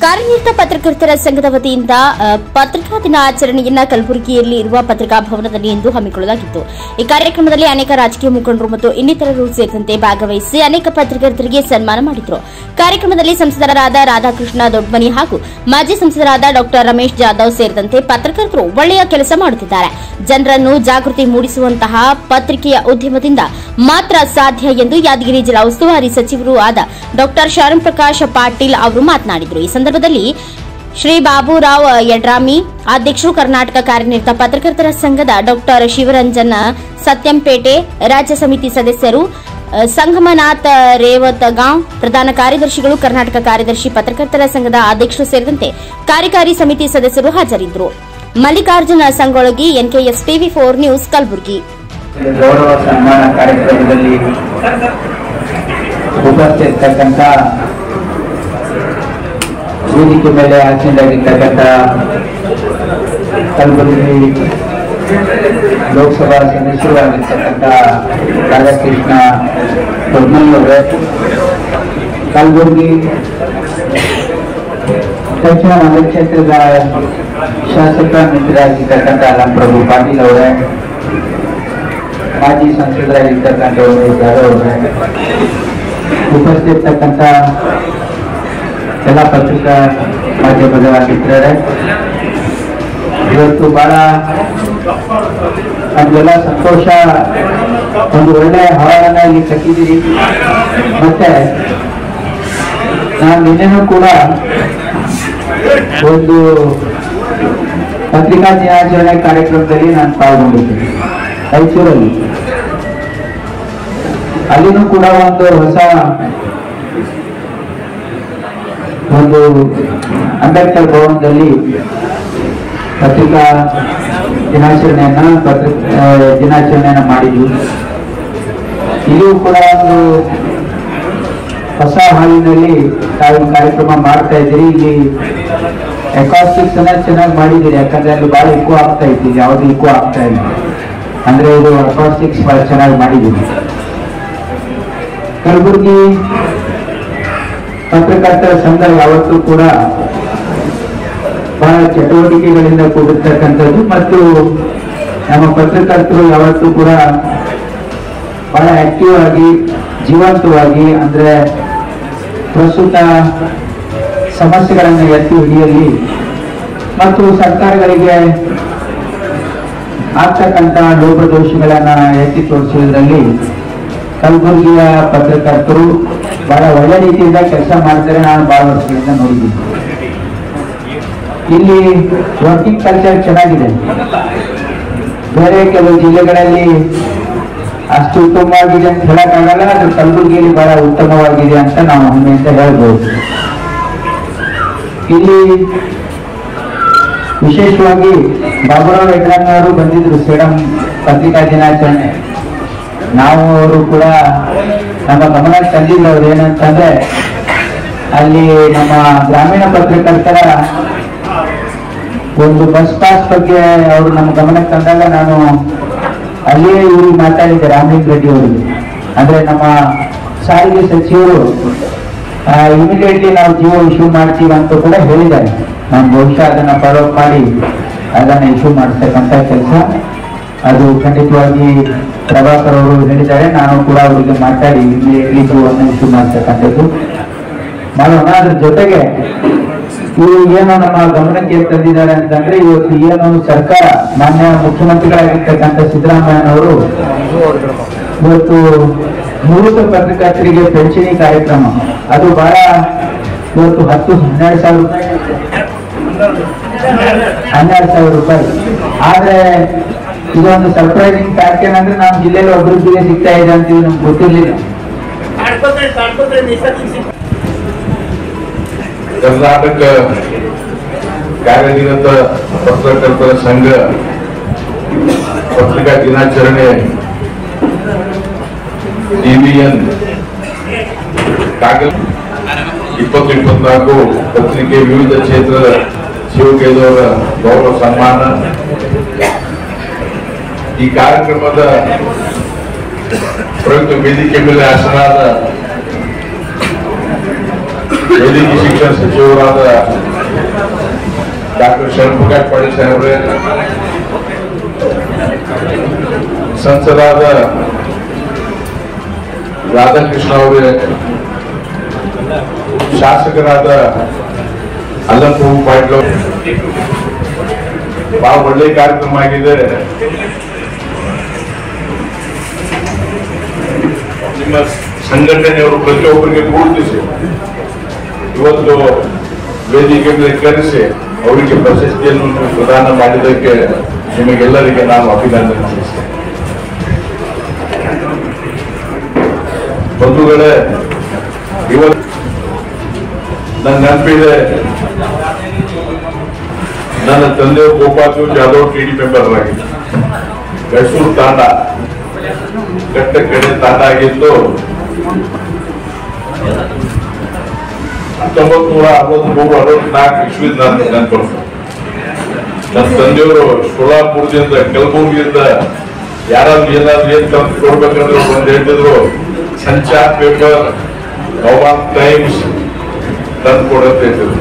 ಕಾರ್ಯನಿರತ ಪತ್ರಕರ್ತರ ಸಂಘದ ವತಿಯಿಂದ ಪತ್ರಿಕಾ ದಿನಾಚರಣೆಯನ್ನ ಕಲಬುರಗಿಯಲ್ಲಿ ಇರುವ ಪತ್ರಿಕಾ ಭವನದಲ್ಲಿ ಇಂದು ಹಮ್ಮಿಕೊಳ್ಳಲಾಗಿತ್ತು. ಈ ಕಾರ್ಯಕ್ರಮದಲ್ಲಿ ಅನೇಕ ರಾಜಕೀಯ ಮುಖಂಡರು ಮತ್ತು ಇನ್ನಿತರರು ಸೇರಿದಂತೆ ಭಾಗವಹಿಸಿ ಅನೇಕ ಪತ್ರಕರ್ತರಿಗೆ ಸನ್ಮಾನ ಮಾಡಿದರು. ಕಾರ್ಯಕ್ರಮದಲ್ಲಿ ಸಂಸದರಾದ ರಾಧಾಕೃಷ್ಣ ದೊಡ್ಮನಿ ಹಾಗೂ ಮಾಜಿ ಸಂಸದರಾದ ಡಾ ರಮೇಶ್ ಜಾಧವ್ ಸೇರಿದಂತೆ ಪತ್ರಕರ್ತರು ಒಳ್ಳೆಯ ಕೆಲಸ ಮಾಡುತ್ತಿದ್ದಾರೆ. ಜನರನ್ನು ಜಾಗೃತಿ ಮೂಡಿಸುವಂತಹ ಪತ್ರಿಕೆಯ ಉದ್ಯಮದಿಂದ ಮಾತ್ರ ಸಾಧ್ಯ ಎಂದು ಯಾದಗಿರಿ ಜಿಲ್ಲಾ ಉಸ್ತುವಾರಿ ಸಚಿವರೂ ಆದ ಡಾ ಶರಣ್ ಪ್ರಕಾಶ್ ಪಾಟೀಲ್ ಅವರು ಮಾತನಾಡಿದರು. ಈ ಸಂದರ್ಭದಲ್ಲಿ ಶ್ರೀ ಬಾಬುರಾವ್ ಯಡ್ರಾಮಿ ಅಧ್ಯಕ್ಷರು, ಕರ್ನಾಟಕ ಕಾರ್ಯನಿರತ ಪತ್ರಕರ್ತರ ಸಂಘದ ಡಾ ಶಿವರಂಜನ್ ಸತ್ಯಂಪೇಟೆ ರಾಜ್ಯ ಸಮಿತಿ ಸದಸ್ಯರು, ಸಂಗಮನಾಥ್ ರೇವತಗಾಂವ್ ಪ್ರಧಾನ ಕಾರ್ಯದರ್ಶಿಗಳು, ಕರ್ನಾಟಕ ಕಾರ್ಯದರ್ಶಿ ಪತ್ರಕರ್ತರ ಸಂಘದ ಅಧ್ಯಕ್ಷರು ಸೇರಿದಂತೆ ಕಾರ್ಯಕಾರಿ ಸಮಿತಿ ಸದಸ್ಯರು ಹಾಜರಿದ್ದರು. Mallikarjuna Sangolagi, NKS TV 4 news, Kalaburagi. ಗೌರವ ಸನ್ಮಾನ ಕಾರ್ಯಕ್ರಮದಲ್ಲಿ ಉಪಸ್ಥಿತಕ್ಕಂಥ ವೇದಿಕೆ ಮೇಲೆ ಆಸೀನರಾಗಿರ್ತಕ್ಕಂಥ ಕಲಬುರಗಿ ಲೋಕಸಭಾ ಸದಸ್ಯರು ಆಗಿರ್ತಕ್ಕಂಥ ರಾಧಾಕೃಷ್ಣ ದೊಡ್ಮನಿ ಅವರೇ, ಕಲಬುರಗಿ ದಕ್ಷಿಣ ಮತಕ್ಷೇತ್ರದ ಶಾಸಕ ಮಿತ್ರರಾಗಿರ್ತಕ್ಕಂಥ ಅಲಂಪ್ರಭು ಪಾಟೀಲ್ ಅವರೇ, ಮಾಜಿ ಸಂಸದರಾಗಿರ್ತಕ್ಕಂಥ ಉಮೇಶ್ ಜಾಧವ್ ಅವರೇ, ಉಪಸ್ಥಿತಕ್ಕಂಥ ಎಲ್ಲ ಪತ್ರಿಕಾ ಮಾಧ್ಯಮದ ಮಿತ್ರರೇ, ಇವತ್ತು ಬಹಳ ನಮಗೆಲ್ಲ ಸಂತೋಷ. ಒಂದು ಒಳ್ಳೆ ಹಾಲನ್ನ ಇಲ್ಲಿ ಕಟ್ಟಿದ್ದೀರಿ. ಮತ್ತೆ ನಾನು ನಿನ್ನೆನೂ ಕೂಡ ಒಂದು ಪತ್ರಿಕಾ ದಿನಾಚರಣೆ ಕಾರ್ಯಕ್ರಮದಲ್ಲಿ ನಾನು ಪಾಲ್ಗೊಂಡಿದ್ದೀನಿ ರಾಯಚೂರಲ್ಲಿ. ಅಲ್ಲಿನೂ ಕೂಡ ಒಂದು ಅಂಬೇಡ್ಕರ್ ಭವನದಲ್ಲಿ ಪತ್ರಿಕಾ ದಿನಾಚರಣೆಯನ್ನ ಮಾಡಿದ್ವಿ. ಇಲ್ಲಿಯೂ ಕೂಡ ಒಂದು ಹೊಸ ಹಾಲಿನಲ್ಲಿ ತಾವು ಕಾರ್ಯಕ್ರಮ ಮಾಡ್ತಾ ಇದ್ದೀರಿ. ಇಲ್ಲಿ ಎಕಾಸ್ಟಿಕ್ಸ್ ಅನ್ನ ಚೆನ್ನಾಗಿ ಮಾಡಿದ್ದೀರಿ, ಯಾಕಂದ್ರೆ ಅಲ್ಲಿ ಬಹಳ ಇಕ್ಕು ಆಗ್ತಾ ಇತ್ತು, ಯಾವುದು ಇಕ್ಕು ಆಗ್ತಾ ಇಲ್ಲ. ಅಂದ್ರೆ ಇದು ಅಕಾಸ್ಟಿಕ್ಸ್ ಬಹಳ ಚೆನ್ನಾಗಿ ಮಾಡಿದ್ದೀರಿ. ಕಲಬುರಗಿ ಪತ್ರಕರ್ತರ ಸಂಘ ಯಾವತ್ತೂ ಕೂಡ ಬಹಳ ಚಟುವಟಿಕೆಗಳಿಂದ ಕೂಡಿರ್ತಕ್ಕಂಥದ್ದು ಮತ್ತು ನಮ್ಮ ಪತ್ರಕರ್ತರು ಯಾವತ್ತೂ ಕೂಡ ಬಹಳ ಆಕ್ಟಿವ್ ಆಗಿ, ಜೀವಂತವಾಗಿ, ಅಂದ್ರೆ ಪ್ರಸ್ತುತ ಸಮಸ್ಯೆಗಳನ್ನು ಎತ್ತಿ ಹಿಡಿಯಲಿ ಮತ್ತು ಸರ್ಕಾರಗಳಿಗೆ ಆಗ್ತಕ್ಕಂಥ ಲೋಪದೋಷಗಳನ್ನ ಎತ್ತಿ ತೋರಿಸುವುದರಲ್ಲಿ ಕಲಬುರಗಿಯ ಪತ್ರಕರ್ತರು ಬಹಳ ಒಳ್ಳೆ ರೀತಿಯಿಂದ ಕೆಲಸ ಮಾಡ್ತಾರೆ. ನಾನು ಬಹಳ ವರ್ಷಗಳಿಂದ ನೋಡಿದ್ದೀನಿ. ಇಲ್ಲಿ ವರ್ಕಿಂಗ್ ಕಲ್ಚರ್ ಚೆನ್ನಾಗಿದೆ. ಬೇರೆ ಕೆಲವು ಜಿಲ್ಲೆಗಳಲ್ಲಿ ಅಷ್ಟು ಉತ್ತಮವಾಗಿದೆ ಅಂತ ಹೇಳಕ್ಕಾಗಲ್ಲ, ಅದು ಕಲಬುರಗಿಯಲ್ಲಿ ಬಹಳ ಉತ್ತಮವಾಗಿದೆ ಅಂತ ನಾವು ಹೆಮ್ಮೆಯಿಂದ ಹೇಳ್ಬೋದು. ಇಲ್ಲಿ ವಿಶೇಷವಾಗಿ ಬಾಬುರಾವ್ ಯಡ್ರಾಮಿ ಅವರು ಬಂದಿದ್ರು ಸೇಡಂ ಪತ್ರಿಕಾ ದಿನಾಚರಣೆ. ನಾವು ಅವರು ಕೂಡ ನಮ್ಮ ಗಮನಕ್ಕೆ ತಂದಿದ್ರು. ಅವ್ರು ಏನಂತಂದ್ರೆ, ಅಲ್ಲಿ ನಮ್ಮ ಗ್ರಾಮೀಣ ಪತ್ರಕರ್ತರ ಒಂದು ಬಸ್ ಪಾಸ್ ಬಗ್ಗೆ ಅವರು ನಮ್ಮ ಗಮನಕ್ಕೆ ತಂದಾಗ ನಾನು ಅಲ್ಲಿಯೇ ಇವ್ರಿಗೆ ಮಾತಾಡಿದ್ದೆ, ರಾಮಲಿಂಗ ರೆಡ್ಡಿ ಅವರಿಗೆ. ಅಂದ್ರೆ ನಮ್ಮ ಸಾರಿಗೆ ಸಚಿವರು ಇಮಿಡಿಯೇಟ್ಲಿ ನಾವು ಜಿಯೋ ಇಶ್ಯೂ ಮಾಡ್ತೀವಿ ಅಂತ ಕೂಡ ಹೇಳಿದ್ದಾರೆ. ನಾನು ಬಹುಶಃ ಅದನ್ನ ಫಾಲೋ ಮಾಡಿ ಅದನ್ನ ಇಶ್ಯೂ ಮಾಡಿಸ್ತಕ್ಕಂಥ ಕೆಲಸ ಅದು ಖಂಡಿತವಾಗಿ ಪ್ರಭಾಕರ್ ಅವರು ಹೇಳಿದ್ದಾರೆ. ನಾನು ಕೂಡ ಅವರಿಗೆ ಮಾತಾಡಿ ಇಮಿಡಿಯೇಟ್ಲಿ ಜಿಯೋವನ್ನು ಇಶ್ಯೂ ಮಾಡ್ತಕ್ಕಂಥದ್ದು ಮಾಡೋಣ. ಅದ್ರ ಜೊತೆಗೆ ಇವರು ಏನು ನಮ್ಮ ಗಮನಕ್ಕೆ ತಂದಿದ್ದಾರೆ ಅಂತಂದ್ರೆ, ಇವತ್ತು ಏನು ಸರ್ಕಾರ, ಮಾನ್ಯ ಮುಖ್ಯಮಂತ್ರಿಗಳಾಗಿರ್ತಕ್ಕಂಥ ಸಿದ್ದರಾಮಯ್ಯನವರು ಇವತ್ತು ನಿವೃತ್ತ ಪತ್ರಕರ್ತರಿಗೆ ಪಿಂಚಣಿ ಕಾರ್ಯಕ್ರಮ, ಅದು ಬಹಳ ಇವತ್ತು 12,000 ರೂಪಾಯಿ. ಆದ್ರೆ ಇದೊಂದು ಸರ್ಪ್ರೈಸಿಂಗ್ ಫ್ಯಾಕ್ಟ್ ಏನಂದ್ರೆ, ನಮ್ಮ ಜಿಲ್ಲೆಯಲ್ಲಿ ಒಬ್ಬರಿಗೆ ಸಿಗ್ತಾ ಇದೆ ಅಂತ ನಮ್ಗೆ ಗೊತ್ತಿರ್ಲಿಲ್ಲ. ಕರ್ನಾಟಕ ಕಾರ್ಯನಿರತ ಪತ್ರಕರ್ತರ ಸಂಘ ಪತ್ರಿಕಾ ದಿನಾಚರಣೆ DBN 2024 ಪತ್ರಿಕೆ ವಿವಿಧ ಕ್ಷೇತ್ರದ ಶಿವಕೇದವರ ಗೌರವ ಸನ್ಮಾನ. ಈ ಕಾರ್ಯಕ್ರಮದ ಪ್ರಯುಕ್ತ ವೇದಿಕೆ ಮೇಲೆ ಆಸನಾದ ವೈದ್ಯಕೀಯ ಶಿಕ್ಷಣ ಸಚಿವರಾದ ಡಾಕ್ಟರ್ ಶರಣಪ್ರಕಾಶ್ ಪಾಟೀಲ್ ಸಾಹೇಬ್ರೆ, ಸಂಸದರಾದ ರಾಧಾಕೃಷ್ಣ ಅವರೇ, ಶಾಸಕರಾದ ಅಲ್ಲಂಪು ಪಾಟೀಲ್, ಬಹಳ ಒಳ್ಳೆ ಕಾರ್ಯಕ್ರಮ ಆಗಿದೆ. ನಿಮ್ಮ ಸಂಘಟನೆಯವರು ಪ್ರತಿಯೊಬ್ಬರಿಗೆ ಗುರುತಿಸಿ ಇವತ್ತು ವೇದಿಕೆ ಮೇಲೆ ಕರೆಸಿ ಅವರಿಗೆ ಪ್ರಶಸ್ತಿಯನ್ನು ಪ್ರದಾನ ಮಾಡಿದ್ದಕ್ಕೆ ನಿಮಗೆಲ್ಲರಿಗೆ ನಾನು ಅಭಿನಂದನೆ ಸಲ್ಲಿಸ್ತೇನೆ. ಬಂಧುಗಳೇ, ಇವತ್ತು ನನ್ನ ನೆನಪಿದೆ, ನನ್ನ ತಂದೆಯವರು ಗೋಪಾಲ್ ಜಾಧವ್ ಟಿಡಿ ಮೆಂಬರ್ ಆಗಿದ್ದ ಗಸೂರು ತಾಂಡ ಕಟ್ಟ ಕಡೆ ತಾಂಡ ಆಗಿದ್ದು 1963-64 ಇಸ್ವಿ ನೆನಪು. ನನ್ನ ತಂದೆಯವರು ಸೋಲಾಪುರದಿಂದ ಕಲಬುರಗಿಯಿಂದ ಯಾರಾದ್ರೂ ಏನಾದ್ರು ಏನ್ ತಂದು ಕೊಡ್ಬೇಕಂದ್ರೆ ಒಂದು ಹೇಳ್ತಿದ್ರು, ಸಂಚಾರ್ ಪೇಪರ್, ನವಾನ್ ಟೈಮ್ಸ್ ತಂದು ಕೊಡಂತ ಹೇಳ್ತಿದ್ರು.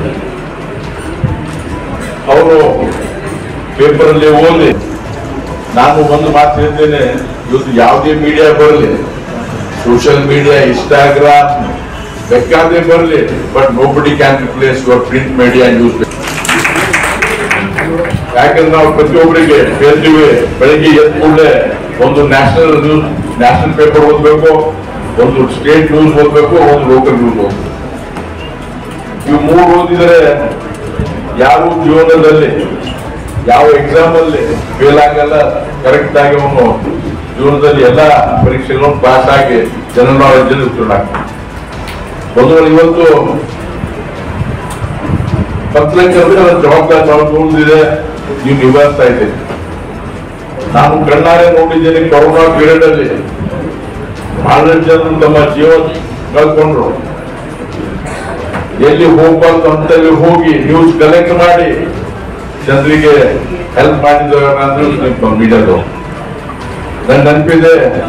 ಅವರು ಪೇಪರ್ ಅಲ್ಲಿ ಓದಿ ನಾನು ಒಂದು ಮಾತು ಹೇಳ್ತೇನೆ, ಇವತ್ತು ಯಾವುದೇ ಮೀಡಿಯಾ ಬರಲಿ, ಸೋಷಿಯಲ್ ಮೀಡಿಯಾ, ಇನ್ಸ್ಟಾಗ್ರಾಮ್ ಬೇಕಾದ್ರೆ ಬರಲಿ, but nobody can replace your print media newspaper. ಯಾಕಂದ್ರೆ ನಾವು ಪ್ರತಿಯೊಬ್ಬರಿಗೆ ಹೇಳ್ತೀವಿ, ಬೆಳಿಗ್ಗೆ ಎದ್ದ ಕೂಡಲೇ ಒಂದು ನ್ಯಾಷನಲ್ ಪೇಪರ್ ಓದ್ಬೇಕು, ಒಂದು ಸ್ಟೇಟ್ ನ್ಯೂಸ್ ಓದ್ಬೇಕು, ಒಂದು ಲೋಕಲ್ ನ್ಯೂಸ್ ಓದ್ಬೇಕು. ಇವು ಮೂರು ಓದಿದರೆ ಯಾವ ಜೀವನದಲ್ಲಿ ಯಾವ ಎಕ್ಸಾಮ್ ಅಲ್ಲಿ ಫೇಲ್ ಆಗಲ್ಲ, ಕರೆಕ್ಟ್ ಆಗಿ ಅವನು ಜೀವನದಲ್ಲಿ ಎಲ್ಲ ಪರೀಕ್ಷೆಗಳನ್ನು ಪಾಸ್ ಆಗಿ ಜನರಲ್ ನಾಲೆಜ್ ಉತ್ತೀರ್ಣ ಆಗ್ತಾನೆ. ಬಂಧುಗಳು, ಇವತ್ತು ಪತ್ರಕರ್ತರ ಜವಾಬ್ದಾರಿ ನಾವು ತಗೊಂಡಿದೆ, ನೀವು ನಿಭಾಯಿಸ್ತಾ ಇದ್ದೀರಿ. ನಾನು ಕಣ್ಣಾರೆ ನೋಡಿದ್ದೇನೆ, ಕೊರೋನಾ ಪೀರಿಯಡ್ ಅಲ್ಲಿ ಬಹಳಷ್ಟು ಜನರು ತಮ್ಮ ಜೀವನ ಕಳ್ಕೊಂಡ್ರು. ಎಲ್ಲಿ ಹೋಗ್ಬಾರ್ದು ಅಂತಲ್ಲಿ ಹೋಗಿ ನ್ಯೂಸ್ ಕಲೆಕ್ಟ್ ಮಾಡಿ ಜನರಿಗೆ ಹೆಲ್ಪ್ ಮಾಡಿದ್ರು ಮೀಡಿಯಾದವರು. ನನ್ನ ನೆನಪಿದೆ,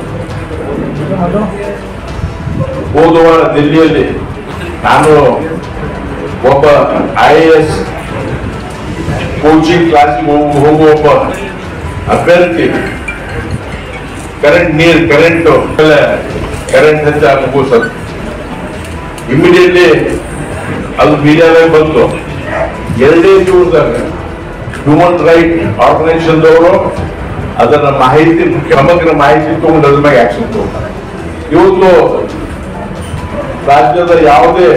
ಹೋದ ವಾರ ದಿಲ್ಲಿಯಲ್ಲಿ ನಾನು ಒಬ್ಬ IAS ಕೋಚಿಂಗ್ ಕ್ಲಾಸಿಗೆ ಹೋಗುವ ಒಬ್ಬ ಅಭ್ಯರ್ಥಿ ಕರೆಂಟ್ ಹಚ್ಚ ಮುಗಿಸೋದು ಇಮಿಡಿಯೇಟ್ಲಿ ಅದು ಮೀಡಿಯಾದಾಗ ಬಂತು. 2 ದಿವಸದಾಗ ಹ್ಯೂಮನ್ ರೈಟ್ ಆರ್ಗನೈಸೇಷನ್ ದವರು ಅದನ್ನ ಮಾಹಿತಿ, ಸಮಗ್ರ ಮಾಹಿತಿ ತಗೊಂಡು ಅದ್ರ ಮೇಲೆ ಆಕ್ಷನ್ ತಗೊಂಡ್ತಾರೆ. ಇವತ್ತು ರಾಜ್ಯದ ಯಾವುದೇ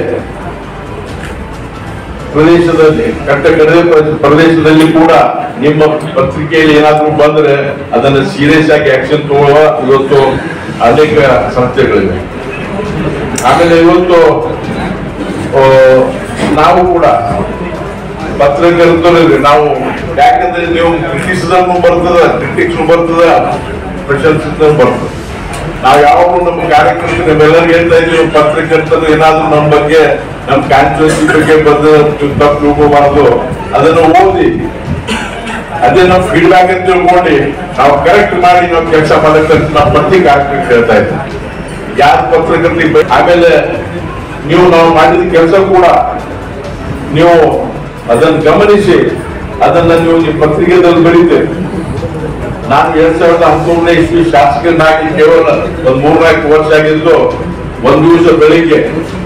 ಪ್ರದೇಶದಲ್ಲಿ, ಕಟ್ಟಕಡೆ ಪ್ರದೇಶದಲ್ಲಿ ಕೂಡ ನಿಮ್ಮ ಪತ್ರಿಕೆಯಲ್ಲಿ ಏನಾದ್ರೂ ಬಂದ್ರೆ ಅದನ್ನ ಸೀರಿಯಸ್ ಆಗಿ ಆಕ್ಷನ್ ತಗೊಳ್ಳುವ ಇವತ್ತು ಅನೇಕ ಸಂಸ್ಥೆಗಳಿವೆ. ಆಮೇಲೆ ಇವತ್ತು ನಾವು ಕೂಡ ಪತ್ರಕರ್ತರು ನಾವು, ಯಾಕಂದ್ರೆ ನೀವು ಕ್ರಿಟಿಸಿಸಮ್ ಬರ್ತದ, ಕ್ರಿಟಿಕ್ಸ್ ಬರ್ತದ, ಪ್ರಶಂಸನೆ ಬರ್ತದೆ. ನಾವು ಯಾವಾಗಲೂ ನಮ್ಮ ಕಾರ್ಯಕರ್ತರು ನಮ್ಮೆಲ್ಲರಿಗೂ ಹೇಳ್ತಾ ಇದ್ದೀವಿ, ಪತ್ರಕರ್ತರು ಏನಾದ್ರು ನಮ್ಮ ಬಗ್ಗೆ, ನಮ್ಮ ಕಾನ್ಸ್ಟಿಟ್ಯೂನ್ಸಿ ಬಗ್ಗೆ ಬಂದು ತಪ್ಪು ತಿಳ್ಕೋಬಾರ್ದು, ಅದನ್ನು ಓದಿ ಅದೇ ನಾವು ಫೀಡ್ಬ್ಯಾಕ್ ಅಂತ ತಿಳ್ಕೊಂಡು ನಾವು ಕರೆಕ್ಟ್ ಮಾಡಿ ನಾವು ಕೆಲಸ ಮಾಡಕ್ಕೆ ನಾವು ಪ್ರತಿ ಕಾರ್ಯಕರ್ತರು ಹೇಳ್ತಾ ಇದ್ದೀವಿ. ಯಾರು ಪತ್ರಕರ್ತರಿಗೆ ಆಮೇಲೆ ನೀವು ನಾವು ಮಾಡಿದ ಕೆಲಸ ಕೂಡ ನೀವು ಅದನ್ನು ಗಮನಿಸಿ ಅದನ್ನ ನೀವು ನಿಮ್ಮ ಪತ್ರಿಕೆದಲ್ಲಿ ಬರೀತೀರಿ. ನಾನು 2019 ಇಸ್ವಿ ಶಾಸಕನಾಗಿ ಕೇವಲ ಒಂದು 3-4 ವರ್ಷ ಆಗಿದ್ದು, ಒಂದು ದಿವಸ ಬೆಳಿಗ್ಗೆ